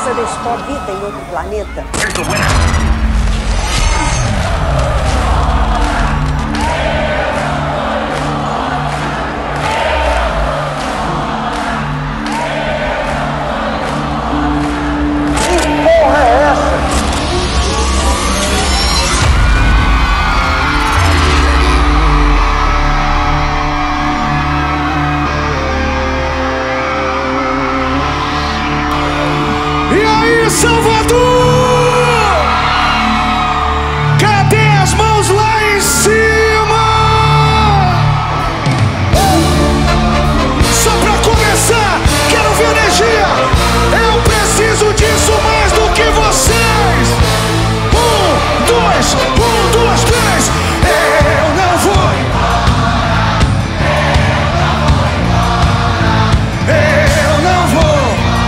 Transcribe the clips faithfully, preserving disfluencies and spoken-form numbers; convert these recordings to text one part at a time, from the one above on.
cientista descobre vida em outro planeta. Salvador! Cadê as mãos lá em cima? Só pra começar, quero ver energia. Eu preciso disso mais do que vocês. Um, dois, um, dois, três. Eu não vou. Eu não vou.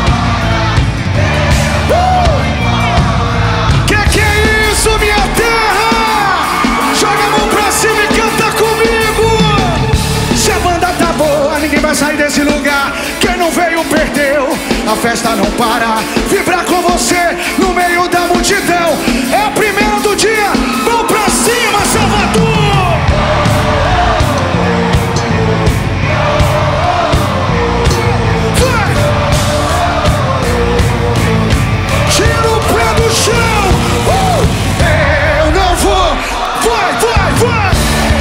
Vai sair desse lugar. Quem não veio perdeu. A festa não para. Vibrar com você no meio da multidão. É a primeira do dia. Vão pra cima, Salvador. Vai. Tira o pé do chão. uh! Eu não vou. Vai, vai, vai.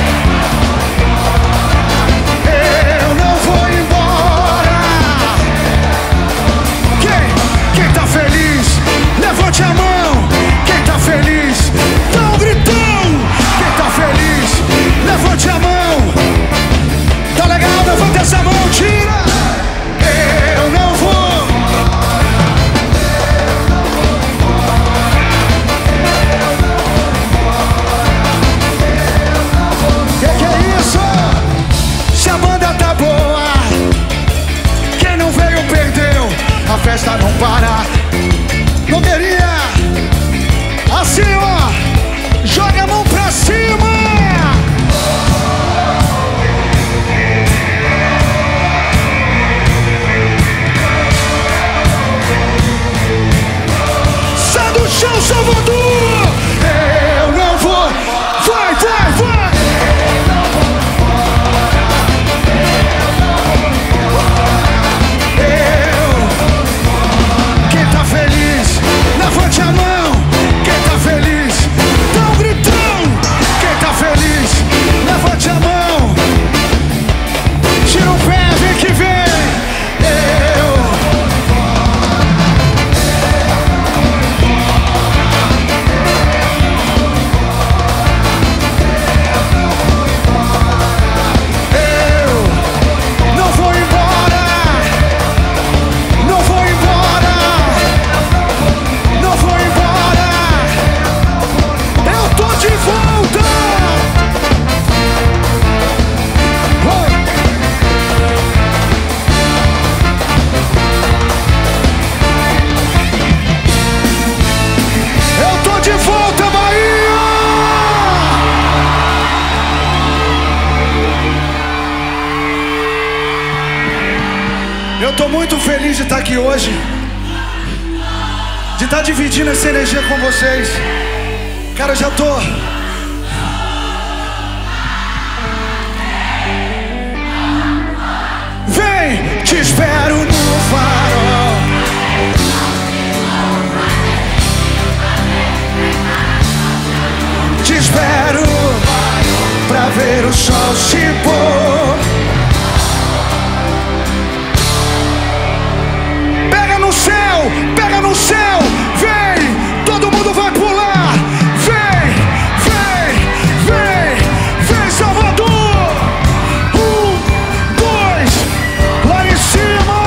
Levante a mão, quem tá feliz, dá um gritão. Quem tá feliz, levante a mão. Tá legal, levanta essa mão, tira. Eu não vou. Que que é isso? Se a banda tá boa, quem não veio perdeu. A festa não para. Não queria. Assim, ó. Joga a mão pra cima. Sai do chão, Salvador. Eu não vou. Vai, vai, vai. Levante a mão, quem tá feliz, dá um gritão. Quem tá feliz, levante a mão. Tira o pé, vem que vem. Eu Eu não vou embora. Não vou embora. Não vou embora, eu tô de volta. Oh. Eu tô de volta, Bahia. Eu tô muito feliz de estar aqui hoje, de estar dividindo essa energia com vocês. Cara, eu já tô. Vem, te espero no farol. Te espero pra ver o sol se pôr. Pega no céu, pega no céu. Vem, todo mundo vai pular. Vem, vem, vem, vem, Salvador. Um, dois, lá em cima.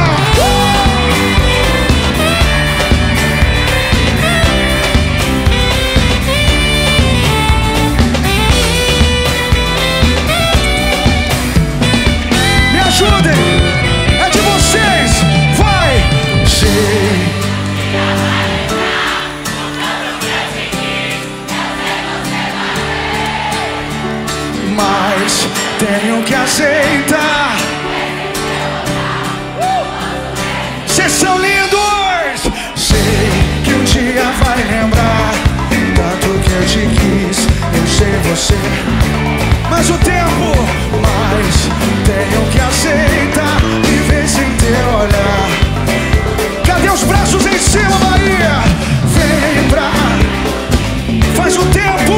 Me ajudem. É de vocês. Vai. Sei. Mas tenho que aceitar. Vocês são lindos. você. Mas o tempo, mas tenho que aceitar viver sem ter olhar. Cadê os braços em cima, Bahia? Vem pra... Faz o tempo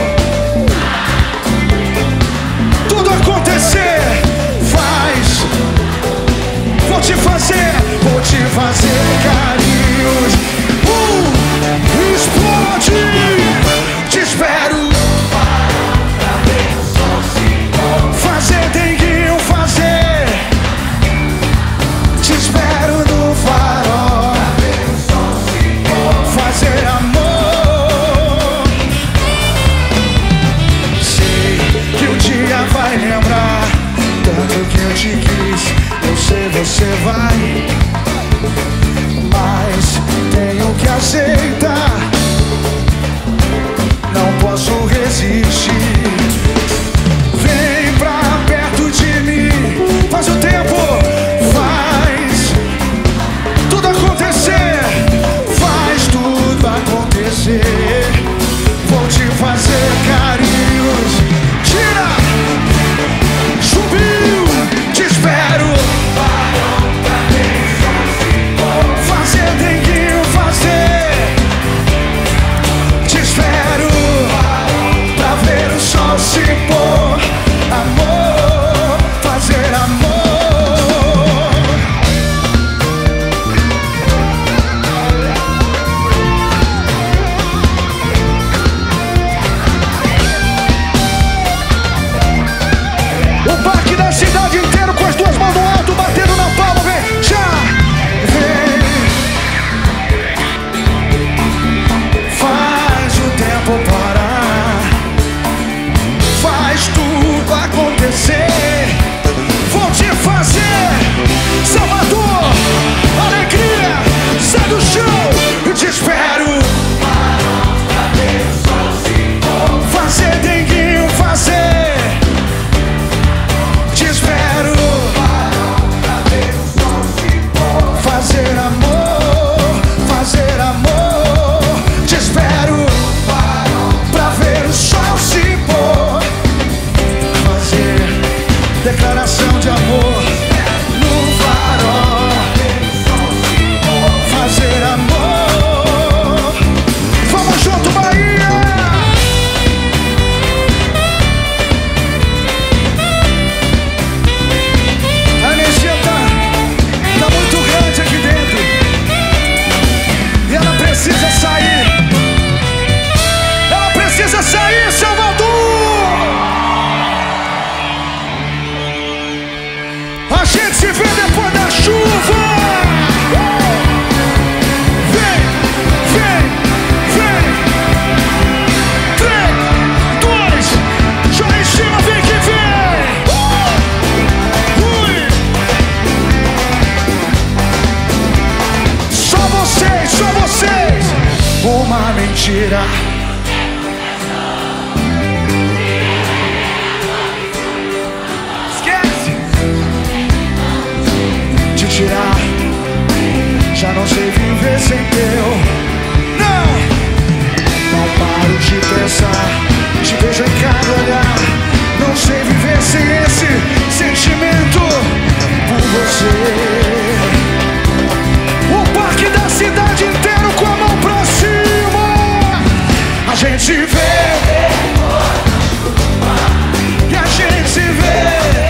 tudo acontecer. Faz. Vou te fazer, vou te fazer carinhos. Uh, explode. Te espero. Fazer tem que fazer. Te espero no farol. Fazer amor. Sei que o dia vai lembrar tanto que eu te quis. Eu sei você vai, mas tenho que aceitar. Não posso resistir. Vem pra perto de mim. Faz o tempo, faz tudo acontecer. Faz tudo acontecer. Vou te fazer carinhos. Tira, subiu, te espero. Fazer tem que fazer. Te espero pra ver o sol se pôr. Amor, fazer amor. O parque da cidade inteiro com as duas mãos no alto, batendo na palma, vem, já, vem. Faz o tempo parar. Faz tudo acontecer. Vou te fazer, Salvador, alegria, sai do chão, eu te espero. Fazer tem que fazer. Te espero. Fazer amor, fazer amor. Te espero pra ver o sol se pôr. Fazer declaração de amor no farol. Fazer amor. Vamos junto, Bahia! A energia tá, tá muito grande aqui dentro. E ela precisa sair. Ela precisa sair, Salvador! A gente se vê depois da chuva. Vem, vem, vem. Três, dois, joga em cima, vem que vem. Ui. Só vocês, só vocês. Uma mentira. Esquece. Te tirar. Já não sei viver sem teu. Não. Não paro de pensar. Te vejo em cada olhar. Não sei viver sem esse sentimento por você. O parque da cidade inteiro com a mão pra cima. A gente vê. E a gente vê.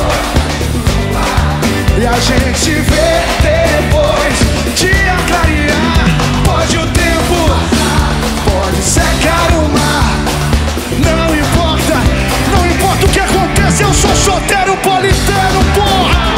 E a gente vê depois de clarear. Pode o tempo, pode secar o mar. Não importa, não importa o que acontece. Eu sou solteiro politano, porra.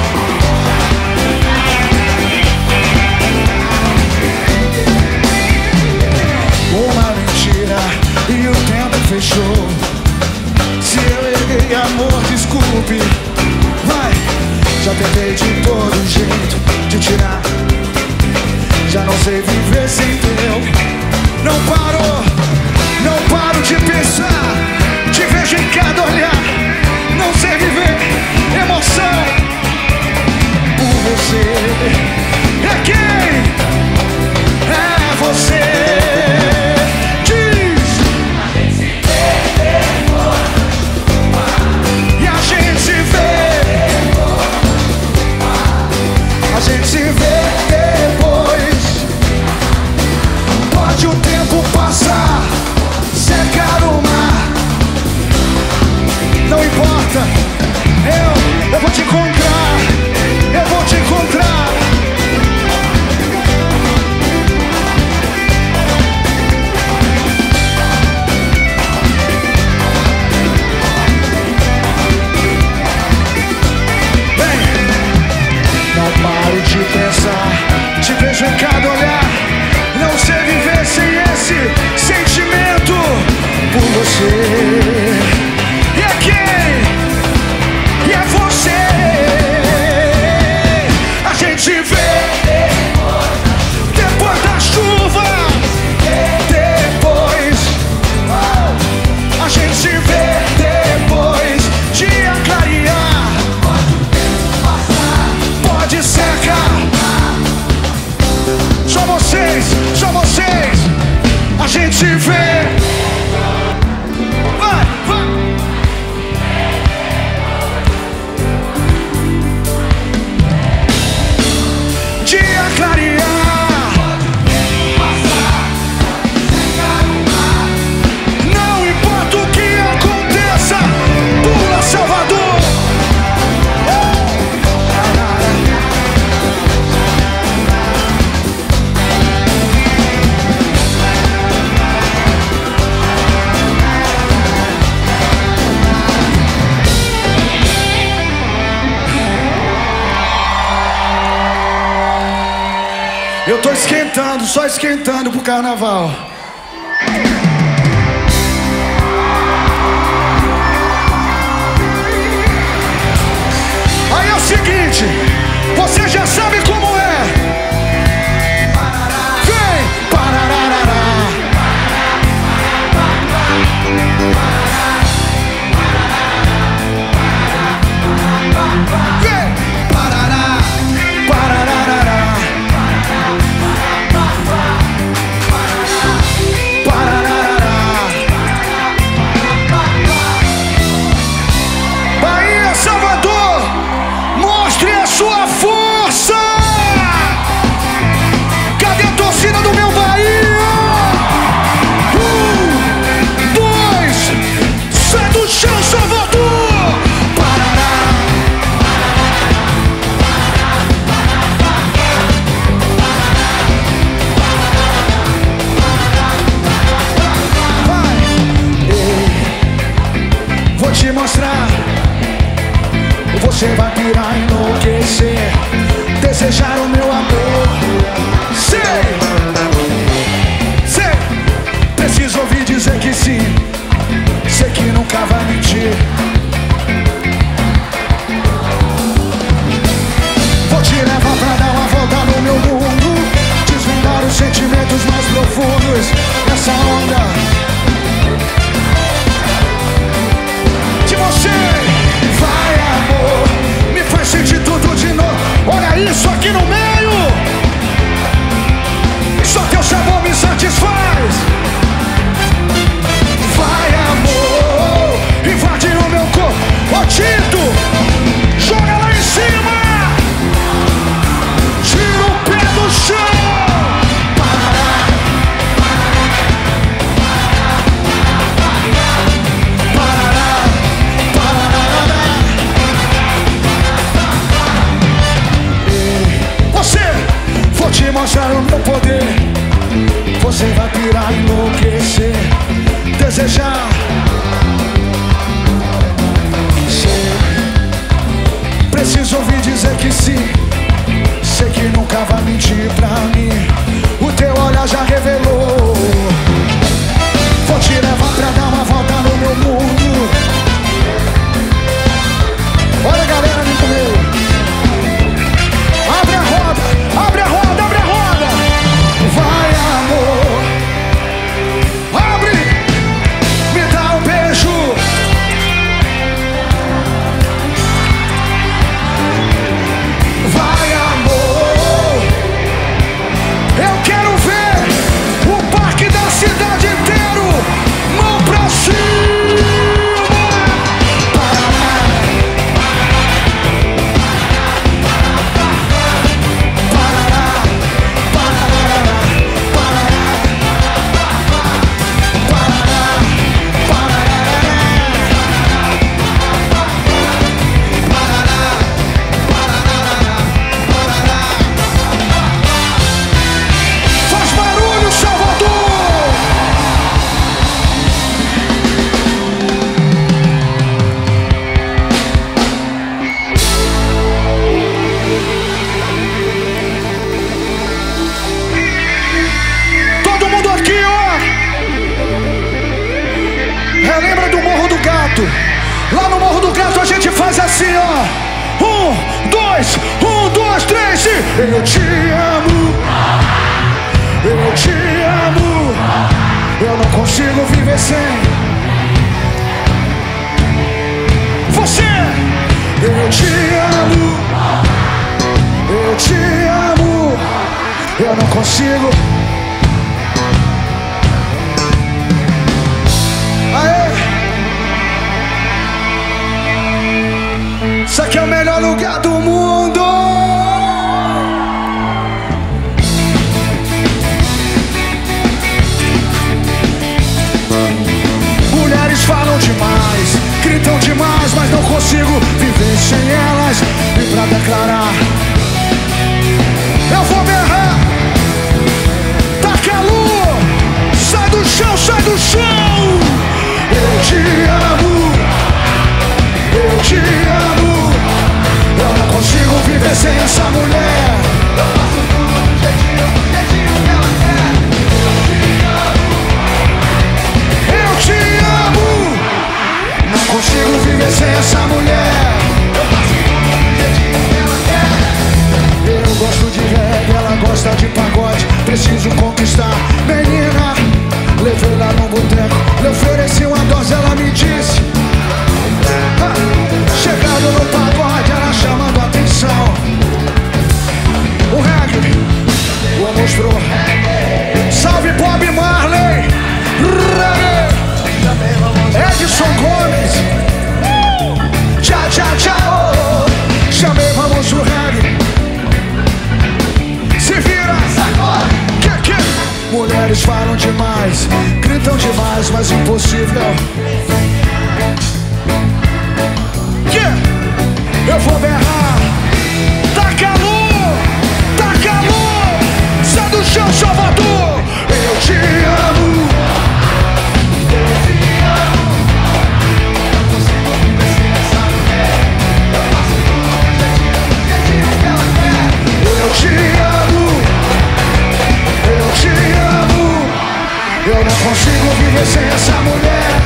Uma mentira e o tempo fechou. Se eu errei, amor, desculpe. Vai, já tentei de todo jeito te tirar. Já não sei viver sem teu. Não paro, não paro de pensar. Te vejo em cada olhar. Não sei viver emoção por você. É quem? É você. Diz. A gente se vê. gente se vê. Vai, vai. Dia clarear. Não importa o que aconteça, pula Salvador. Eu tô esquentando, só esquentando pro carnaval. Aí é o seguinte, você já sabe como é. Vem! Parararará. Vem! Parará. Parararará. Salvador, mostre a sua força. Cadê a torcida do meu Bahia? Um, dois, sai do chão, Salvador. Parará. Vai. Ei, vou te mostrar. Você vai pirar, enlouquecer, desejar o meu amor. Sei, sei, preciso ouvir dizer que sim. Sei que nunca vai mentir. Vou te levar pra dar uma volta no meu mundo, desvendar os sentimentos mais profundos nessa onda de você. Vai, amor, me faz sentir tudo de novo. Olha isso aqui no meio. Só teu sabor me satisfaz. Vai, amor, invade o meu corpo. Ô Tito, joga lá em cima. Tira o pé do chão. Vou te mostrar o meu poder. Você vai pirar, enlouquecer, desejar. Sei, preciso ouvir dizer que sim. Sei que nunca vai mentir pra mim. O teu olhar já revelou. Vou te levar pra dar uma volta no meu mundo. Olha a galera, vem comigo. Abre a roda, abre a roda, abre a roda. Vai, amor, abre, me dá um beijo. Vai, amor, eu quero ver o parque da cidade inteiro, mão pra cima. Lá no Morro do Gato a gente faz assim, ó. Um, dois, um, dois, três e... Eu te amo, eu te amo, eu não consigo viver sem você. Eu te amo, eu te amo, eu não consigo. melhor lugar do mundo. Mulheres falam demais, gritam demais, mas não consigo viver sem elas. E pra declarar, eu vou berrar. Taca a lua, sai do chão, sai do chão. Eu te amo, eu te amo. Eu não consigo viver sem essa mulher. Eu faço tudo do jeitinho, do jeitinho que ela quer. Eu te amo, não consigo viver sem essa mulher. Eu faço tudo do jeitinho que ela quer. Eu gosto de reggae, ela gosta de pagode. Preciso conquistar, menina. Levei lá no boteco, lhe ofereci uma dose, ela me disse. Ah, chegando no pagode, ela chamando a atenção. O reggae, o mostrou. Salve Bob Marley, Edson Gomes, tchau, tchau, tchau. Chamei, vamos pro reggae. Se vira, que, que? Mulheres falam demais, gritam demais, mas impossível. Yeah. Eu vou berrar. Tá calor, tá calor. Sai do chão, Salvador. Eu te amo, eu te amo. Não consigo viver sem essa mulher. Eu faço tudo do jeitinho, do jeitinho que ela quer. Eu te amo, eu te amo. Eu não consigo viver sem essa mulher.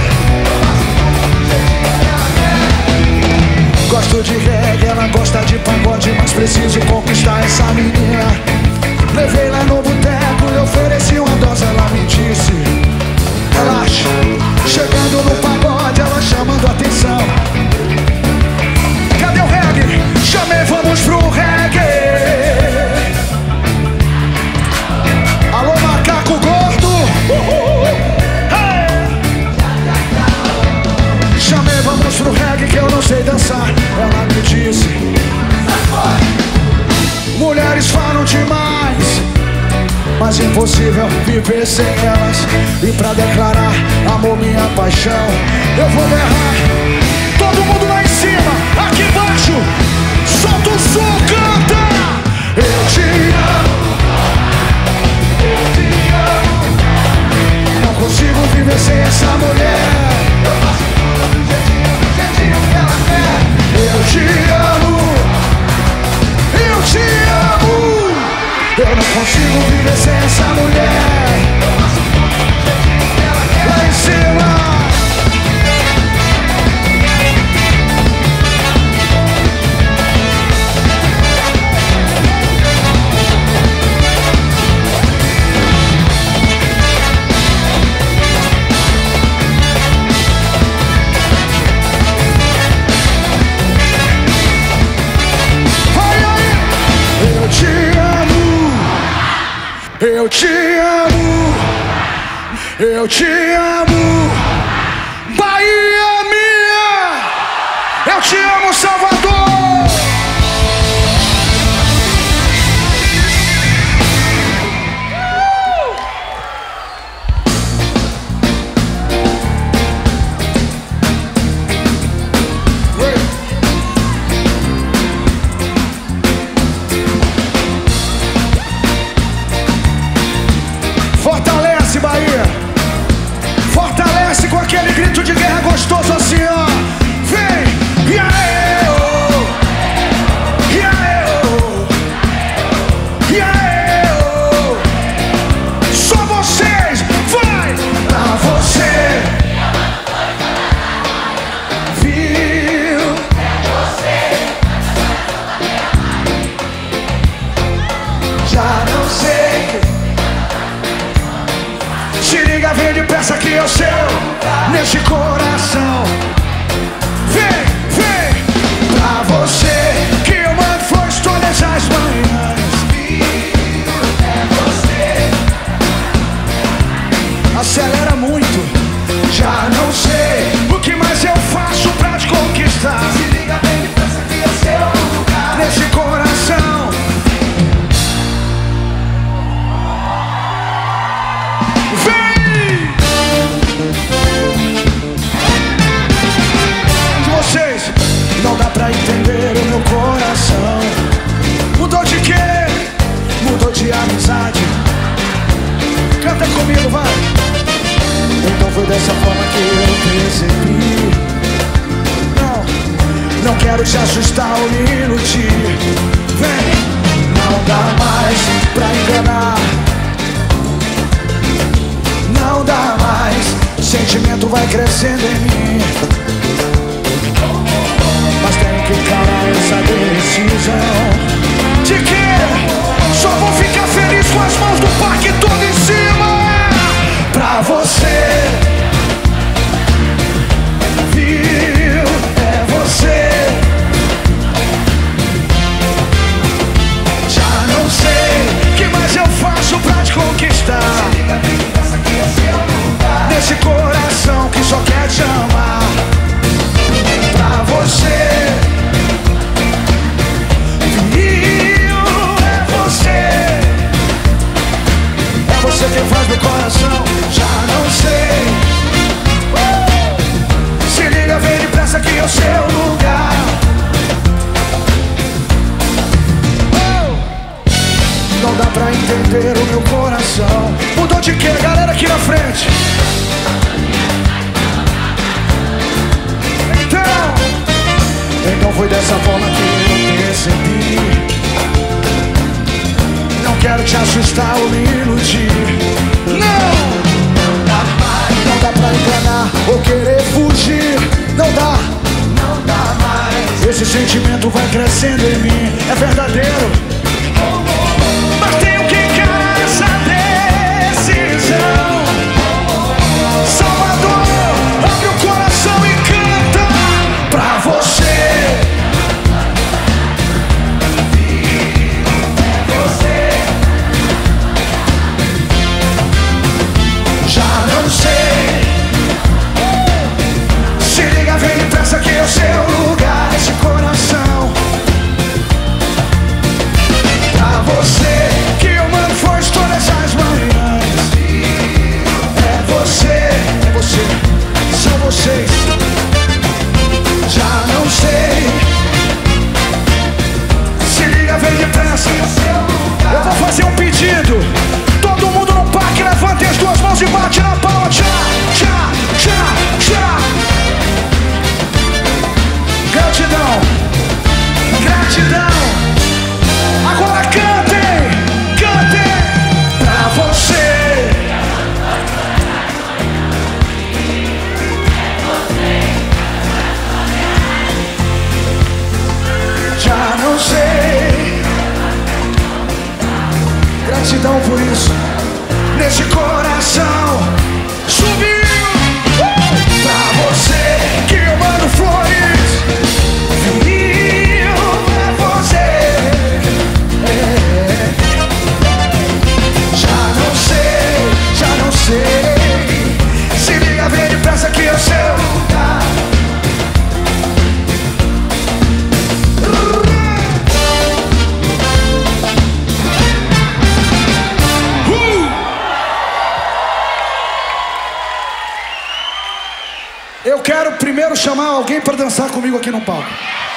Gosto de reggae, ela gosta de pagode, mas preciso conquistar essa menina. Levei lá no boteco, lhe ofereci uma dose, ela me disse. Relaxa, chegando no pagode, ela chamando a atenção. Cadê o reggae? Chamei, vamos pro reggae. Alô, macaco gordo. Uhul. Hey. Chamei, vamos pro reggae que eu não sei dançar. Ela me disse. Mulheres falam demais, mas impossível viver sem elas. E pra declarar amor, minha paixão, eu vou berrar. Todo mundo lá em cima, aqui embaixo, solta o som, canta. Eu te amo, eu te amo. Não consigo viver sem essa mulher. Eu faço tudo do jeitinho, do jeitinho que ela quer. Eu te amo, eu te amo. Eu não consigo viver sem essa mulher. Eu faço tudo do jeitinho que ela quer. Lá em cima. Eu te amo, eu te amo, Bahia minha, eu te amo, Salvador. Fortalece, Bahia. Fortalece com aquele grito de guerra gostoso assim, ó. Vem! E aê, oh! E aê, oh! E aê, oh! Só vocês! Vai! Pra você! Viu? Já não sei. Se liga, vem depressa que eu sei nesse coração. Vem, vem. Pra você que eu mando flores todas as manhãs. É você. Acelera muito. Já não sei o que mais eu faço pra te conquistar. Se liga, vem depressa que eu sei. vocês. Não dá pra entender o meu coração. Mudou de quê? Mudou de amizade. Canta comigo, vai. Então foi dessa forma que eu percebi. Não, não quero te assustar ou me iludir. Vem, não dá mais pra enganar. Não dá mais, o sentimento vai crescendo em mim. Mas tenho que encarar essa decisão. De que só vou ficar feliz com as mãos do parque todo em cima. Pra você, viu? É você. Já não sei o que mais eu faço pra te conquistar. Nesse coração que só quer te amar. Pra você, viu? É você. É você quem faz meu coração. Já não sei. uh! Se liga, vem depressa que é o seu lugar. uh! Não dá pra entender o meu coração. Mudou de quê, galera aqui na frente? Então, então foi dessa forma que eu percebi. Não quero te assustar ou me iludir. Não, não dá mais. Não dá pra enganar ou querer fugir. Não dá, não dá mais. Esse sentimento vai crescendo em mim. É verdadeiro, mas tenho que encarar essa decisão. Salvador, abre o coração e canta. Pra você, é você. Já não sei. Se liga, vem depressa que é o seu lugar. Esse coração. Pra você, que eu mando força todas as manhãs. É você, é você, são vocês. Já não sei. Se liga, vem depressa. Eu vou fazer um pedido. Todo mundo no parque, levante as duas mãos e bate na palma. Tchá, tchá, tchá, tchá. Gratidão, gratidão. Agora cantem, cantem. Pra você, já não sei. Gratidão por isso. Nesse coração subiu. uh! Pra você que eu mando flores. Viu? É você. É. Já não sei, já não sei. Se liga, vem depressa que é o seu lugar. Eu quero primeiro chamar alguém para dançar comigo aqui no palco.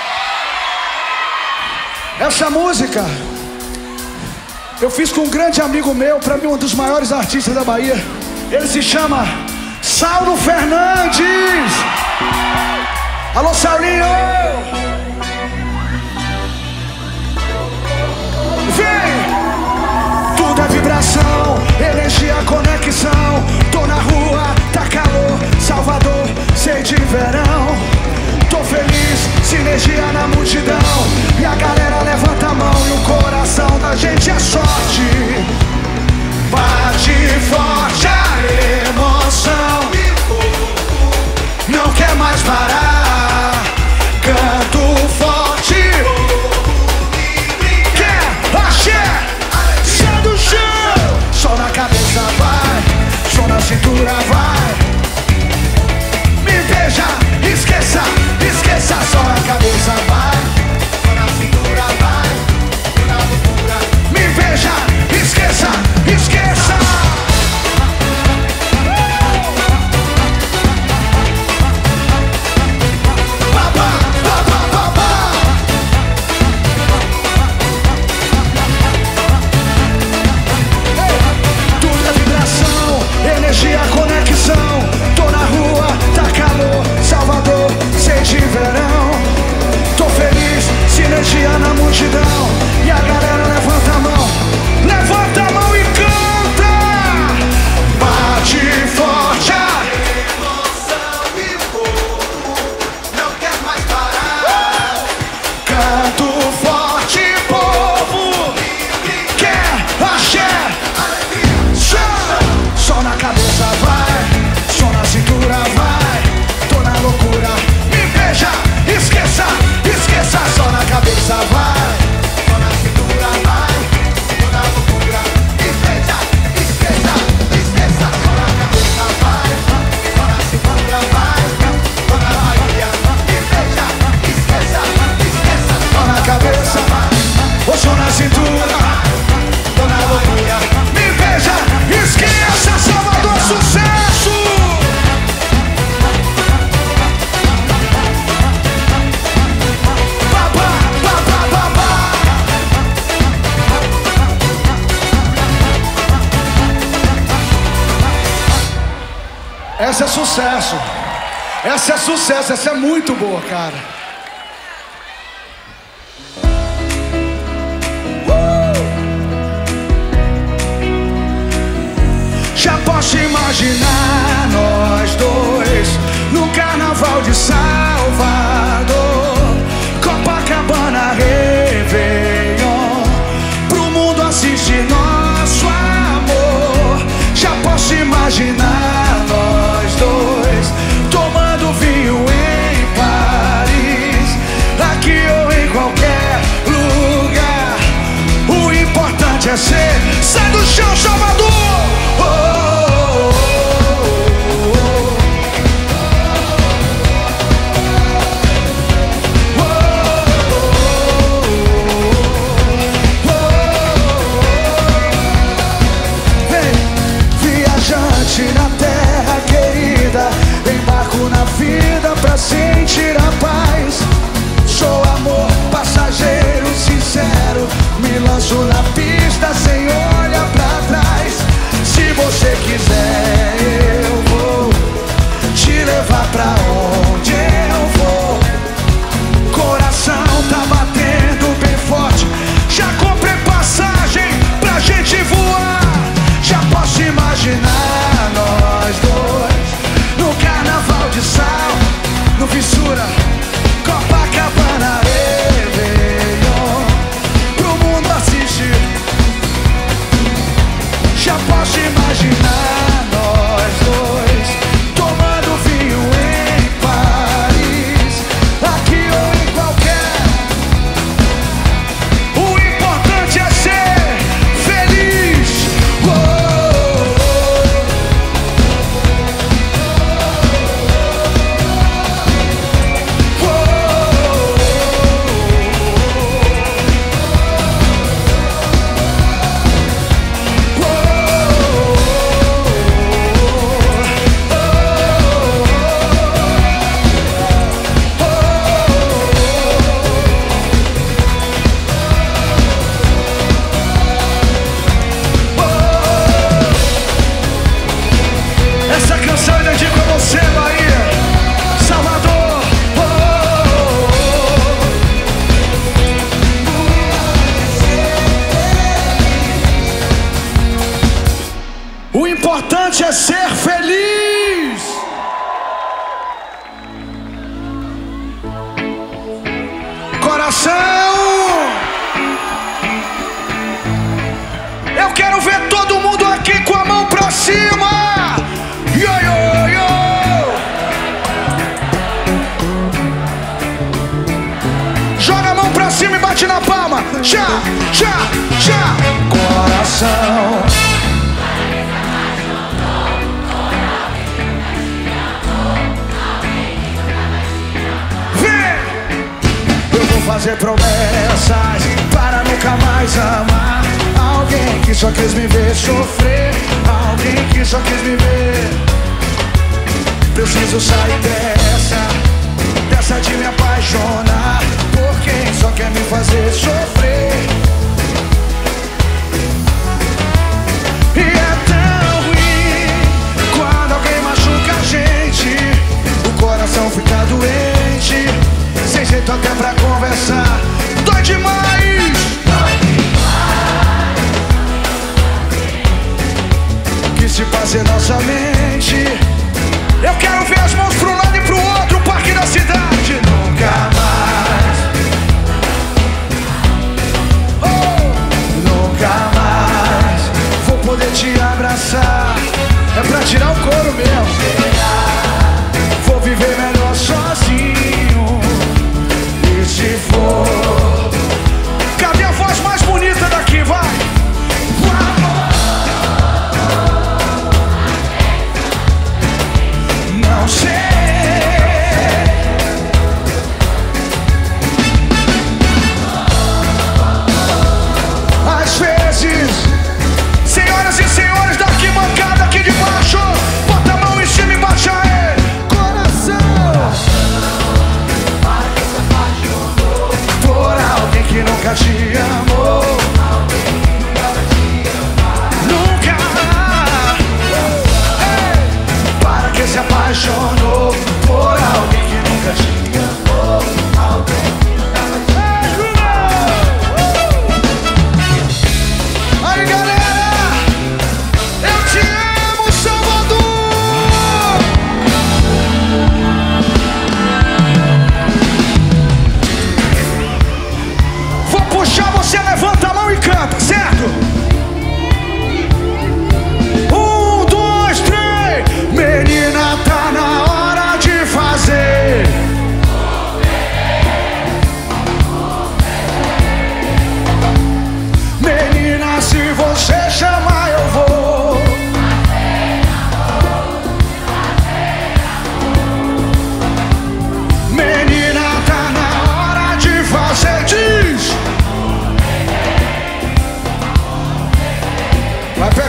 Essa música eu fiz com um grande amigo meu, para mim um dos maiores artistas da Bahia. Ele se chama Saulo Fernandes. Alô, Saulinho! Vem! Tudo é vibração, energia, conexão. Tô na rua, tá calor, Salvador, sei de verão. Tô feliz, sinergia na multidão. E a galera levanta a mão e o coração da gente é sorte. Bate forte a emoção. Não quer mais parar. Canto forte. Quer axé? Sai do chão. Só na cabeça vai, só na cintura vai. Me beija, esqueça, esqueça. Só na cabeça vai, só na cintura vai. Na loucura. Me beija, esqueça, esqueça. Papai. vai. Só na cintura vai. Toda loucura. Esqueça, esqueça, esqueça. Só na cabeça vai. Só na cintura vai. Toda Bahia. Esqueça, esqueça, esqueça. Só na cabeça vai. Ou só na cintura. Toda loucura. Me veja, esqueça, Salvador, sucesso. Essa é sucesso. Essa é sucesso. Essa é muito boa, cara. Uh! Já posso imaginar nós dois no carnaval de Salvador, Copacabana, Réveillon, pro mundo assistir nosso amor. Já posso imaginar nós dois tomando vinho em Paris, aqui ou em qualquer lugar. O importante é ser. Sai do chão, Salvador! Oh, oh, oh, oh, oh, oh. Vem, viajante na terra querida, embarco na vida pra sentir a paz. Sou amor, passageiro sincero, me lanço na pista sem olhar pra trás. Se você quiser eu vou te levar pra onde eu vou. Coração tá batendo bem forte, já comprei passagem pra gente voar. Já posso imaginar nós dois no carnaval de Sal, no Fissura, Copacabana, Réveillon, pro mundo assistir. Já posso imaginar nós dois tomando vinho em Paris, aqui ou em qualquer. O importante é ser feliz. Oh, oh, oh, essa canção eu dedico a você, Bahia, Salvador. Oh, oh, oh. O importante é ser feliz. Coração, eu quero ver todo mundo aqui com a mão pra cima. Yo, yo, yo. Joga a mão pra cima e bate na palma. Já, já, já. Coração. Vem. Eu vou fazer promessas para nunca mais amar alguém que só quis me ver sofrer, alguém que só quis me ver. Preciso sair dessa, dessa de me apaixonar por quem só quer me fazer sofrer. E é tão ruim quando alguém machuca a gente, o coração fica doente, sem jeito até pra conversar. Dói demais, dói demais. Que se passa em nossa mente. Eu quero ver as mãos pro lado e pro outro, o parque da cidade. Nunca mais, oh, nunca mais vou poder te abraçar. É pra tirar o couro mesmo. Vou viver melhor sozinho. E se for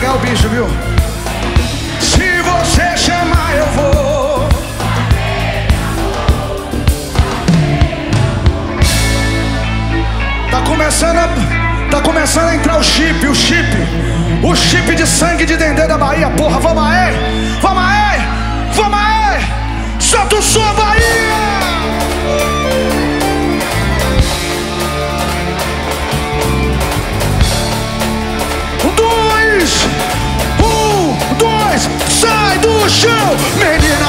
pegar o bicho, viu? Se você chamar, eu vou. Tá começando a, tá começando a entrar o chip, o chip. O chip de sangue de Dendê da Bahia, porra. Vamos aí, vamos aí, vamos aí. Solta o som, Bahia. Um, dois, sai do chão, menina.